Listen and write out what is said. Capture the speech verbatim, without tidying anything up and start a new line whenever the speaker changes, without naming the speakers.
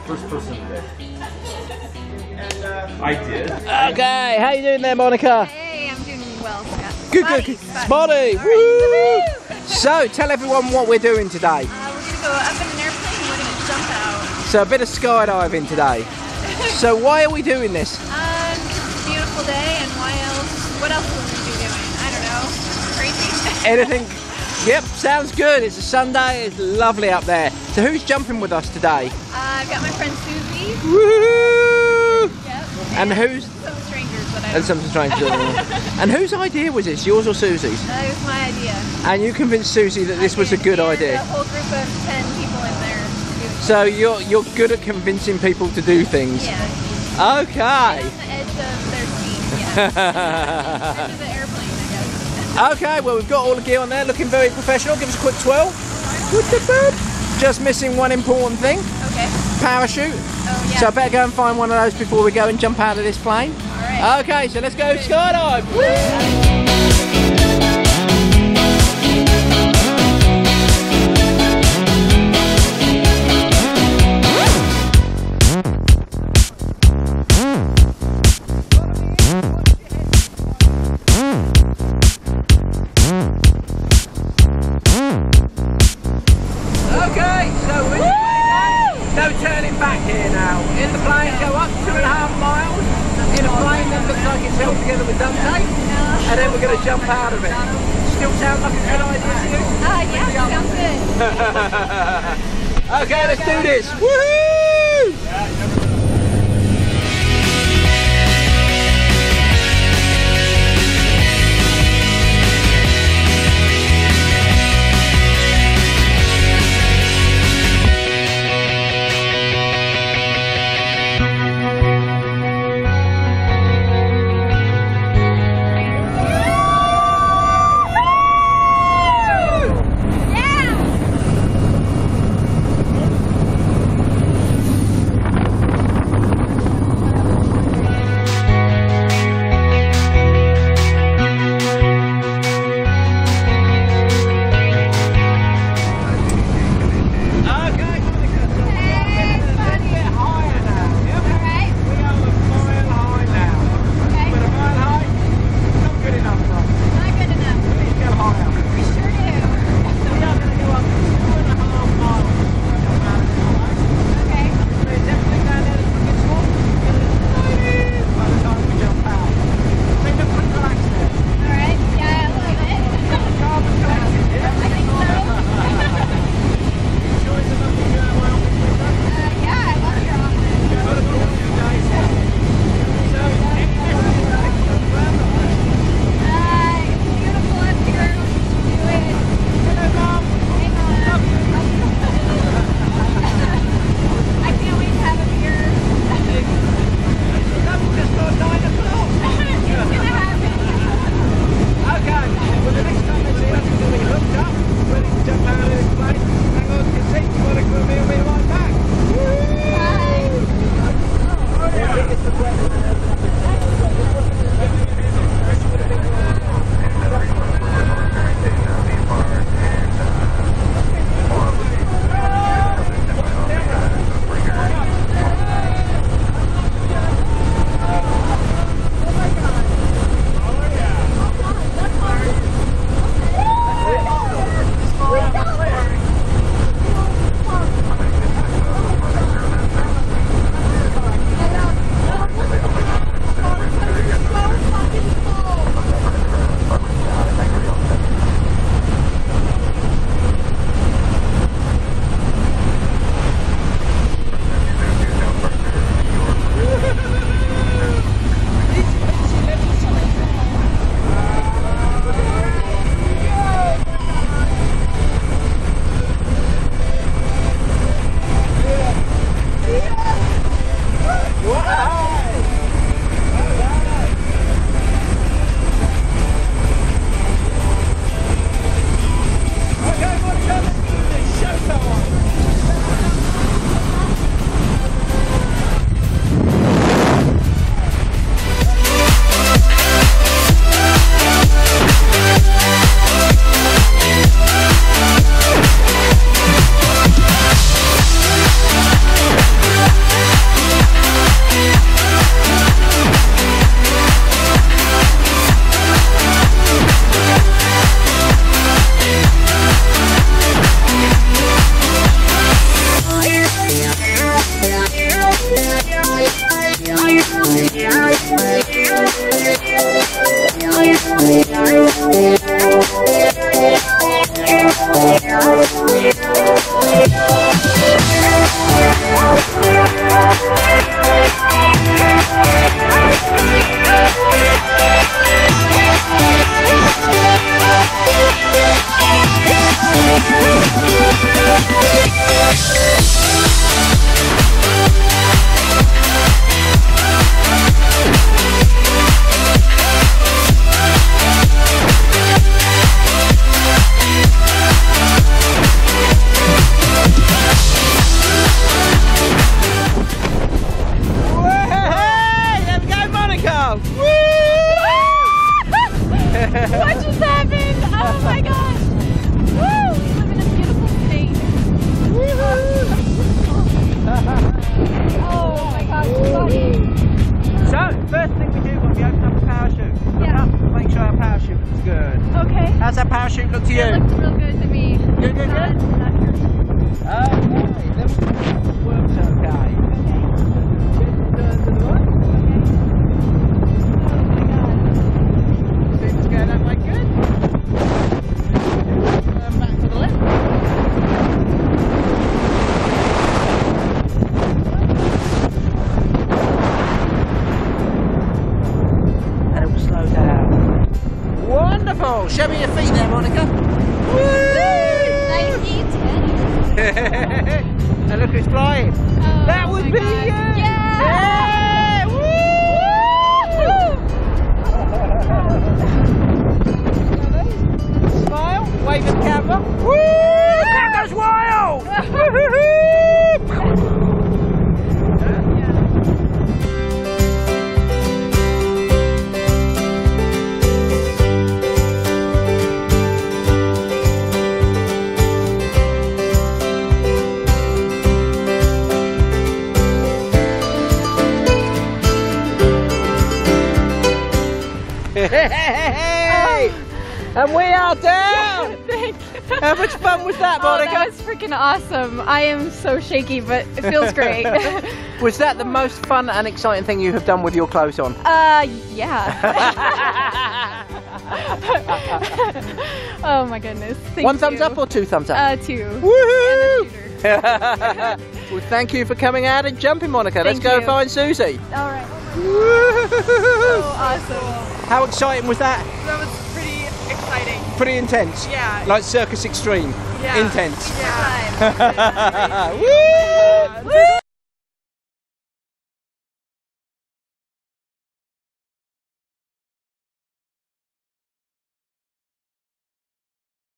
First person today. I did.
Okay, how you doing there, Monica?
Hey, I'm doing well, Scott.
Good, good, good. Spotty! Woo! So, tell everyone what we're doing today.
Uh, we're gonna go up in an airplane and we're gonna jump out.
So, a bit of skydiving today. So, why are we doing this?
Um, it's a beautiful day, and why else? What else would we be doing? I don't know. Crazy.
Anything? Yep, sounds good. It's a Sunday. It's lovely up there. So, who's jumping with us today?
Uh, I've got my friend Susie.
Woo!
Yep.
And who's?
Some strangers that I
And some strangers. And whose idea was this? Yours or Susie's?
That was my idea.
And you convinced Susie that this was a good
and
idea.
A whole group of ten people in there doing
So you're you're good at convincing people to do things.
Yeah.
Okay.
On the edge of their seat. Yeah. Edge of the airplane, I guess.
Okay. Well, we've got all the gear on there, looking very professional. Give us a quick twirl. With the bird. Just missing one important thing.
Okay.
Parachute.
Oh yeah.
So I better go and find one of those before we go and jump out of this plane.
All right.
Okay. So let's go skydive. Woo! Okay, so we're no turning back here now. In the plane, go up two and a half miles. In a plane that looks like it's held together with duct tape. And then we're going to jump out of it. Still sound like a good idea to you?
Uh, yeah, sounds good.
Okay, let's do this. Woohoo! How's that parachute look to you?
It looked real good to me.
Good, good, good. Okay, then we'll works okay. Turn to the right. Seems going that way good. Turn back to the left. And it will slow down. Wonderful! Show me your feet there, Monica.
nineteen ten.
And look who's flying.
Oh,
That would
my
be
God.
you!
Yeah!
Yeah! Woo! Smile, wave at the camera. Woo! That goes wild! Hey! And we are down!
Thank you.
How much fun was that,
Oh,
Monica?
that was freaking awesome. I am so shaky, but it feels great.
Was that the most fun and exciting thing you have done with your clothes on?
uh, yeah. Oh my goodness. Thank
One thumbs
you.
up or two thumbs up?
Uh, two.
Woohoo!
And a shooter.
Well, thank you for coming out and jumping, Monica. Let's
Thank
go
you.
find Susie.
All right.
Woohoo!
So awesome.
How exciting was that?
That was pretty exciting.
Pretty intense.
Yeah.
Like Circus Extreme.
Yeah.
Intense.
Yeah.
Time.
Woo!